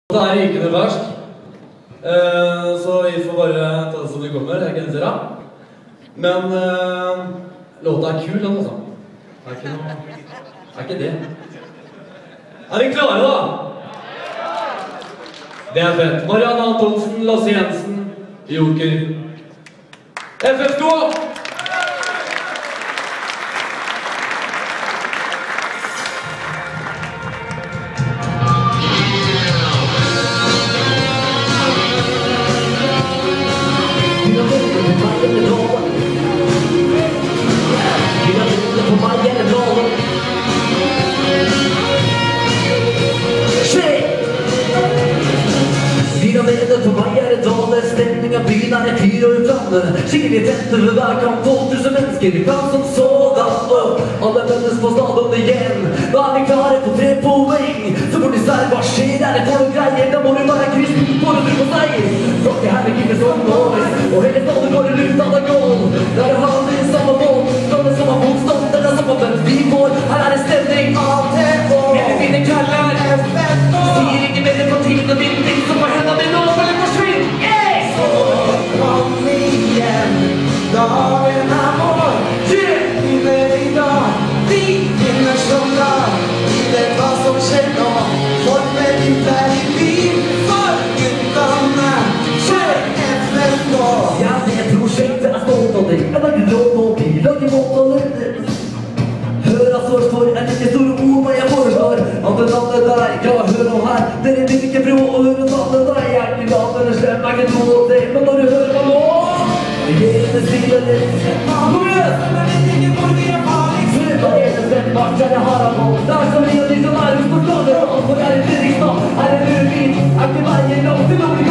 Det er rykende fersk, så vi får bare ta det som det kommer, jeg kan si det. Men låta er kul, den altså. Det er ikke noe... Det er ikke det. Er vi klare da? Det er fett. Marianne Antonsen, Lasse Jensen, Joker. FF2! For meg det dårlig stemning av byen i fyr og flamme. Skikkelig tente ved hver kamp, 12 000 mennesker i kamp som sådan. Alle møttes på stadion igjen. Nå er vi klare på 3 poeng. Så burde de sær, hva skjer der? Det får du greier. Da må du være kristen for å tro på seg. Rocket her med kikker som noise. Og hele stedet går i luft av det gål. Der er han i samme båt. Når det som er motstand, det er samme hvem vi får. Her er det stemning av til år. Hele mine kvelder sier ikke mer på tiden og min ting som var hendene dine nå. Dagen er vår, vinner i dag, vi vinner som lag. Vi vet hva som skjer nå, for med ditt er i liv, for guttene, kjør FF nå. Ja, det prosjektet er stolt av deg, jeg lager låt og vi lager mål og lønner. Hør at sår for er ikke store ord, men jeg foreslår at det navnet der, ja, hør nå her. Dere vil ikke prøve å høre navnet der, jeg er ikke glad, eller slem, jeg er ikke noe av det, men når du hører meg nå, det stiler litt. Nå gjør det, men vet ikke hvor vi er farlig. Slutt å gjøre sett bak, jeg har av mål. Det er som vi og de som er hos på skade. For jeg er i Fredrikstad, er en urbil. Er ikke veien langt til noen